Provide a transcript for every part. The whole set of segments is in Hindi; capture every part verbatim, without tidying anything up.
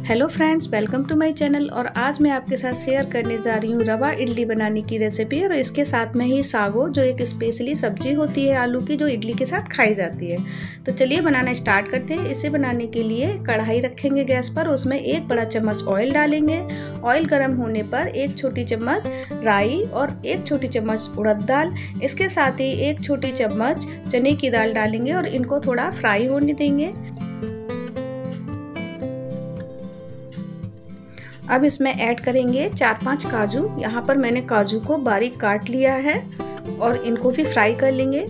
Hello friends, welcome to my channel. और आज मैं आपके साथ शेयर करने जा रही हूँ रवा इडली बनाने की रेसिपी। और इसके साथ में ही सागो, जो एक स्पेशली सब्जी होती है आलू की, जो इडली के साथ खाई जाती है। तो चलिए बनाना स्टार्ट करते हैं। इसे बनाने के लिए कढ़ाई रखेंगे गैस पर, उसमें एक बड़ा चम्मच ऑयल डालेंगे। ऑयल गर्म होने पर एक छोटी चम्मच राई और एक छोटी चम्मच उड़द दाल, इसके साथ ही एक छोटी चम्मच चने की दाल डालेंगे और इनको थोड़ा फ्राई होने देंगे। अब इसमें ऐड करेंगे चार पांच काजू। यहाँ पर मैंने काजू को बारीक काट लिया है और इनको भी फ्राई कर लेंगे।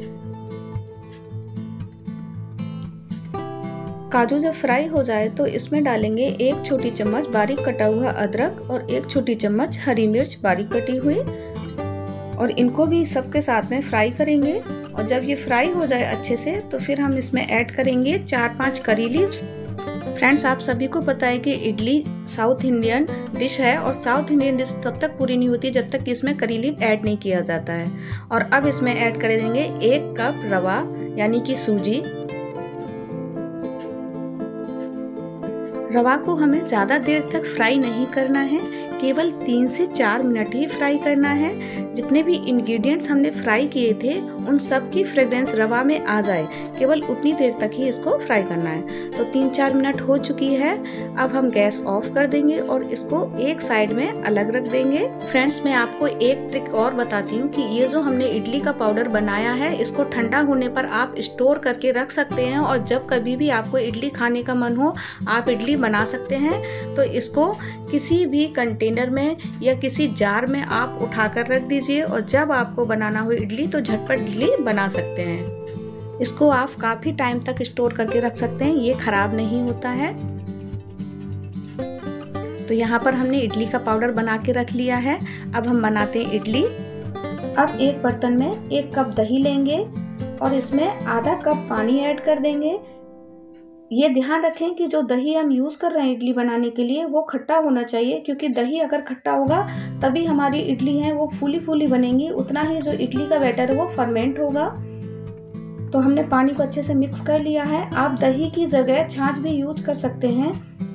काजू जब फ्राई हो जाए तो इसमें डालेंगे एक छोटी चम्मच बारीक कटा हुआ अदरक और एक छोटी चम्मच हरी मिर्च बारीक कटी हुई, और इनको भी सबके साथ में फ्राई करेंगे। और जब ये फ्राई हो जाए अच्छे से तो फिर हम इसमें ऐड करेंगे चार पांच करी लीव्स। फ्रेंड्स, आप सभी को पता है कि इडली साउथ इंडियन डिश है, और साउथ इंडियन डिश तब तक पूरी नहीं होती जब तक इसमें करी लीफ ऐड नहीं किया जाता है। और अब इसमें ऐड कर देंगे एक कप रवा यानी कि सूजी। रवा को हमें ज़्यादा देर तक फ्राई नहीं करना है, केवल तीन से चार मिनट ही फ्राई करना है। जितने भी इंग्रेडिएंट्स हमने फ्राई किए थे उन सब की फ्रेग्रेंस रवा में आ जाए, केवल उतनी देर तक ही इसको फ्राई करना है। तो तीन चार मिनट हो चुकी है। अब हम गैस ऑफ कर देंगे और इसको एक साइड में अलग रख देंगे। फ्रेंड्स, मैं आपको एक ट्रिक और बताती हूँ कि ये जो हमने इडली का पाउडर बनाया है, इसको ठंडा होने पर आप स्टोर करके रख सकते हैं, और जब कभी भी आपको इडली खाने का मन हो आप इडली बना सकते हैं। तो इसको किसी भी कंटेनर में या किसी जार में आप उठाकर रख दीजिए, और जब आपको बनाना हो इडली तो झटपट इडली बना सकते हैं। इसको आप काफी टाइम तक स्टोर करके रख सकते हैं, ये खराब नहीं होता है। तो यहाँ पर हमने इडली का पाउडर बना के रख लिया है। अब हम बनाते हैं इडली। अब एक बर्तन में एक कप दही लेंगे और इसमें आधा कप पानी ऐड कर देंगे। ये ध्यान रखें कि जो दही हम यूज कर रहे हैं इडली बनाने के लिए वो खट्टा होना चाहिए, क्योंकि दही अगर खट्टा होगा तभी हमारी इडली है वो फूली फूली बनेंगी, उतना ही जो इडली का बैटर है वो फर्मेंट होगा। तो हमने पानी को अच्छे से मिक्स कर लिया है। आप दही की जगह छाछ भी यूज कर सकते हैं।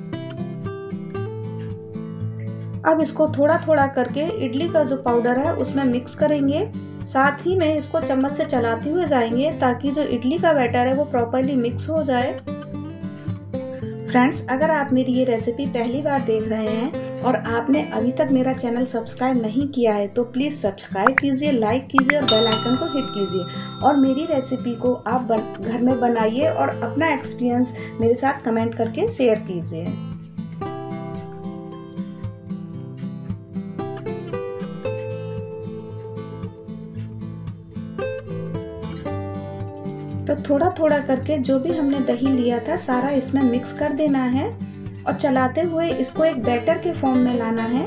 अब इसको थोड़ा थोड़ा करके इडली का जो पाउडर है उसमें मिक्स करेंगे। साथ ही में इसको चम्मच से चलाते हुए जाएंगे ताकि जो इडली का बैटर है वो प्रॉपरली मिक्स हो जाए। फ्रेंड्स, अगर आप मेरी ये रेसिपी पहली बार देख रहे हैं और आपने अभी तक मेरा चैनल सब्सक्राइब नहीं किया है तो प्लीज़ सब्सक्राइब कीजिए, लाइक कीजिए और बेल आइकन को हिट कीजिए। और मेरी रेसिपी को आप घर में बनाइए और अपना एक्सपीरियंस मेरे साथ कमेंट करके शेयर कीजिए। तो थोड़ा थोड़ा करके जो भी हमने दही लिया था सारा इसमें मिक्स कर देना है और चलाते हुए इसको एक बैटर के फॉर्म में लाना है।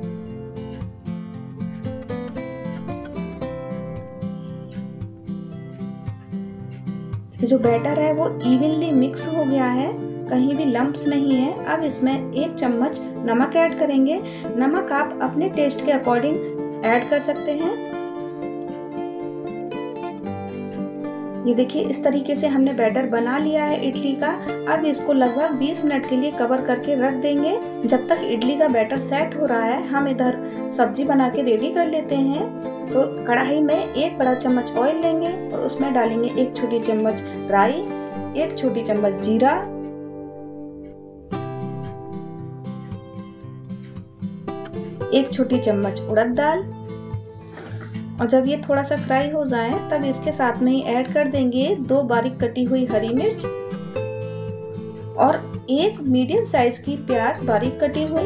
जो बैटर है वो इवनली मिक्स हो गया है, कहीं भी लम्प्स नहीं है। अब इसमें एक चम्मच नमक ऐड करेंगे। नमक आप अपने टेस्ट के अकॉर्डिंग ऐड कर सकते हैं। ये देखिए, इस तरीके से हमने बैटर बना लिया है इडली का। अब इसको लगभग बीस मिनट के लिए कवर करके रख देंगे। जब तक इडली का बैटर सेट हो रहा है हम इधर सब्जी बना के रेडी कर लेते हैं। तो कढ़ाई में एक बड़ा चम्मच ऑयल लेंगे और उसमें डालेंगे एक छोटी चम्मच राई, एक छोटी चम्मच जीरा, एक छोटी चम्मच उड़द दाल। और जब ये थोड़ा सा फ्राई हो जाए तब इसके साथ में ही ऐड कर देंगे दो बारीक कटी हुई हरी मिर्च और एक मीडियम साइज की प्याज बारीक कटी हुई,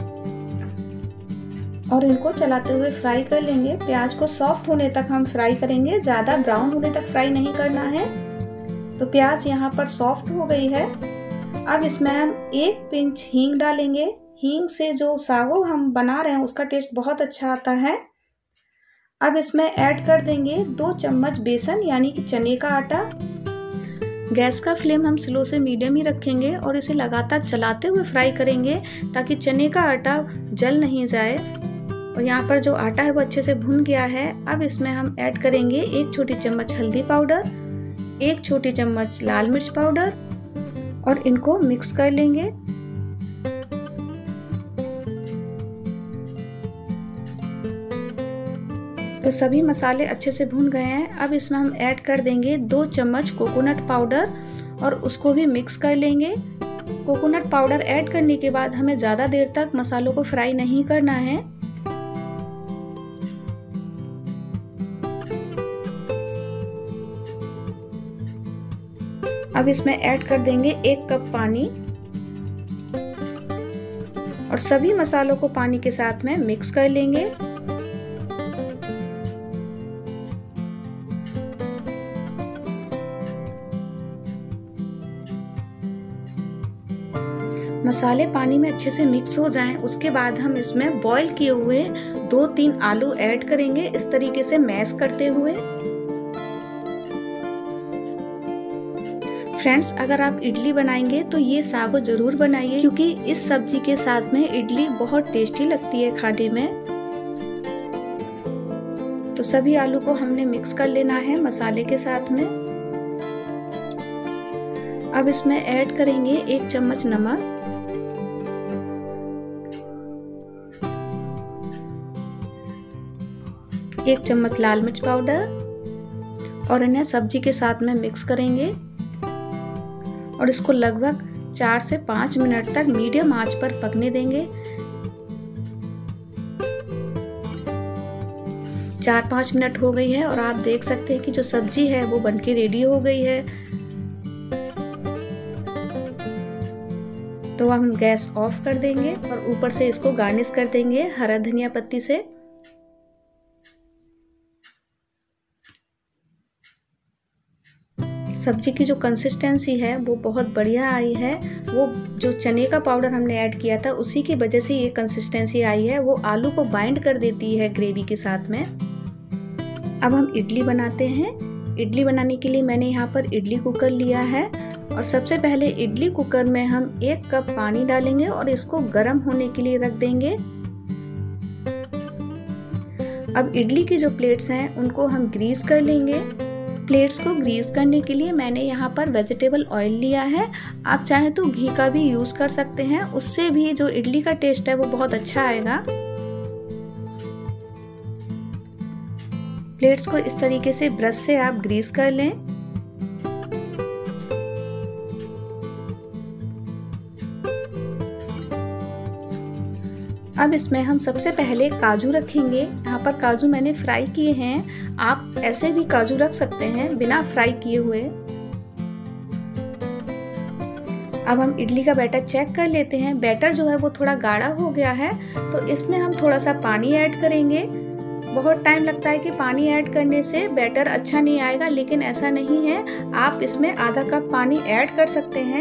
और इनको चलाते हुए फ्राई कर लेंगे। प्याज को सॉफ्ट होने तक हम फ्राई करेंगे, ज्यादा ब्राउन होने तक फ्राई नहीं करना है। तो प्याज यहाँ पर सॉफ्ट हो गई है। अब इसमें हम एक पिंच हींग डालेंगे। हींग से जो सागो हम बना रहे हैं उसका टेस्ट बहुत अच्छा आता है। अब इसमें ऐड कर देंगे दो चम्मच बेसन यानी कि चने का आटा। गैस का फ्लेम हम स्लो से मीडियम ही रखेंगे और इसे लगातार चलाते हुए फ्राई करेंगे ताकि चने का आटा जल नहीं जाए। और यहाँ पर जो आटा है वो अच्छे से भुन गया है। अब इसमें हम ऐड करेंगे एक छोटी चम्मच हल्दी पाउडर, एक छोटी चम्मच लाल मिर्च पाउडर, और इनको मिक्स कर लेंगे। तो सभी मसाले अच्छे से भून गए हैं। अब इसमें हम ऐड कर देंगे दो चम्मच कोकोनट पाउडर और उसको भी मिक्स कर लेंगे। कोकोनट पाउडर ऐड करने के बाद हमें ज़्यादा देर तक मसालों को फ्राई नहीं करना है। अब इसमें ऐड कर देंगे एक कप पानी और सभी मसालों को पानी के साथ में मिक्स कर लेंगे। मसाले पानी में अच्छे से मिक्स हो जाएं, उसके बाद हम इसमें बॉईल किए हुए दो तीन आलू ऐड करेंगे, इस तरीके से मैश करते हुए। फ्रेंड्स, अगर आप इडली बनाएंगे तो ये सागो जरूर बनाइए, क्योंकि इस सब्जी के साथ में इडली बहुत टेस्टी लगती है खाने में। तो सभी आलू को हमने मिक्स कर लेना है मसाले के साथ में। अब इसमें ऐड करेंगे एक चम्मच नमक, एक चम्मच लाल मिर्च पाउडर और इन्हें सब्जी के साथ में मिक्स करेंगे और इसको लगभग चार से पाँच मिनट तक मीडियम आंच पर पकने देंगे। चार पाँच मिनट हो गई है और आप देख सकते हैं कि जो सब्जी है वो बनके रेडी हो गई है। तो हम गैस ऑफ कर देंगे और ऊपर से इसको गार्निश कर देंगे हरा धनिया पत्ती से। सब्जी की जो कंसिस्टेंसी है वो बहुत बढ़िया आई है। वो जो चने का पाउडर हमने ऐड किया था उसी की वजह से ये कंसिस्टेंसी आई है। वो आलू को बाइंड कर देती है ग्रेवी के साथ में। अब हम इडली बनाते हैं। इडली बनाने के लिए मैंने यहाँ पर इडली कुकर लिया है और सबसे पहले इडली कुकर में हम एक कप पानी डालेंगे और इसको गर्म होने के लिए रख देंगे। अब इडली की जो प्लेट्स हैं उनको हम ग्रीस कर लेंगे। प्लेट्स को ग्रीस करने के लिए मैंने यहाँ पर वेजिटेबल ऑयल लिया है। आप चाहें तो घी का भी यूज कर सकते हैं, उससे भी जो इडली का टेस्ट है वो बहुत अच्छा आएगा। प्लेट्स को इस तरीके से ब्रश से आप ग्रीस कर लें। अब इसमें हम सबसे पहले काजू रखेंगे। यहाँ पर काजू मैंने फ्राई किए हैं, आप ऐसे भी काजू रख सकते हैं बिना फ्राई किए हुए। अब हम इडली का बैटर चेक कर लेते हैं। बैटर जो है वो थोड़ा गाढ़ा हो गया है, तो इसमें हम थोड़ा सा पानी ऐड करेंगे। बहुत टाइम लगता है कि पानी ऐड करने से बैटर अच्छा नहीं आएगा, लेकिन ऐसा नहीं है। आप इसमें आधा कप पानी ऐड कर सकते हैं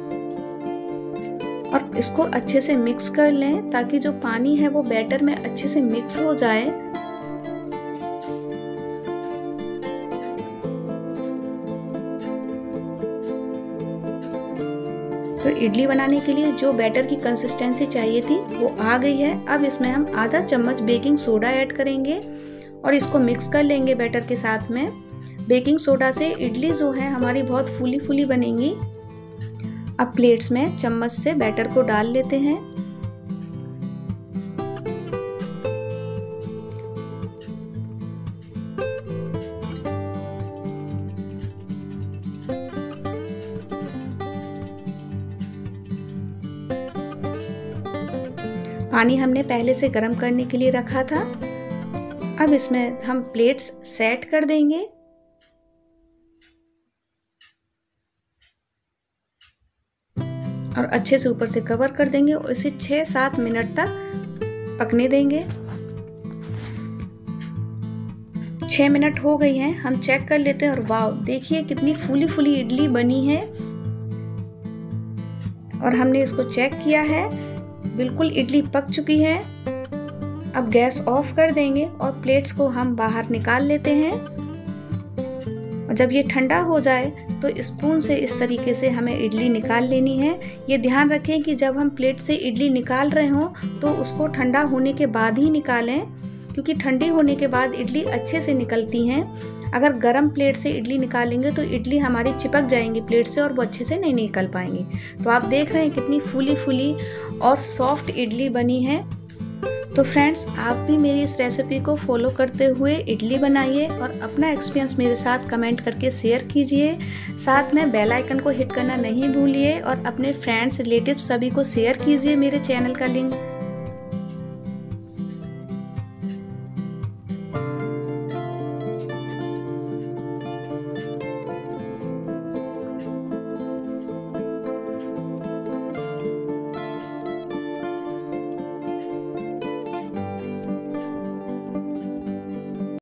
और इसको अच्छे से मिक्स कर लें ताकि जो पानी है वो बैटर में अच्छे से मिक्स हो जाए। तो इडली बनाने के लिए जो बैटर की कंसिस्टेंसी चाहिए थी वो आ गई है। अब इसमें हम आधा चम्मच बेकिंग सोडा ऐड करेंगे और इसको मिक्स कर लेंगे बैटर के साथ में। बेकिंग सोडा से इडली जो है हमारी बहुत फूली फूली बनेंगी। अब प्लेट्स में चम्मच से बैटर को डाल लेते हैं। पानी हमने पहले से गर्म करने के लिए रखा था। अब इसमें हम प्लेट्स सेट कर देंगे और अच्छे से ऊपर से कवर कर देंगे और इसे छह सात मिनट तक पकने देंगे। छह मिनट हो गई हैं, हम चेक कर लेते हैं और वाव, देखिए कितनी फूली फूली इडली बनी है। और हमने इसको चेक किया है, बिल्कुल इडली पक चुकी है। अब गैस ऑफ कर देंगे और प्लेट्स को हम बाहर निकाल लेते हैं। और जब ये ठंडा हो जाए तो स्पून से इस तरीके से हमें इडली निकाल लेनी है। ये ध्यान रखें कि जब हम प्लेट से इडली निकाल रहे हों तो उसको ठंडा होने के बाद ही निकालें, क्योंकि ठंडी होने के बाद इडली अच्छे से निकलती हैं। अगर गरम प्लेट से इडली निकालेंगे तो इडली हमारी चिपक जाएंगी प्लेट से और वो अच्छे से नहीं निकल पाएंगी। तो आप देख रहे हैं कितनी फूली फूली और सॉफ्ट इडली बनी है। तो फ्रेंड्स, आप भी मेरी इस रेसिपी को फॉलो करते हुए इडली बनाइए और अपना एक्सपीरियंस मेरे साथ कमेंट करके शेयर कीजिए। साथ में बेल आइकन को हिट करना नहीं भूलिए और अपने फ्रेंड्स, रिलेटिव्स सभी को शेयर कीजिए मेरे चैनल का लिंक।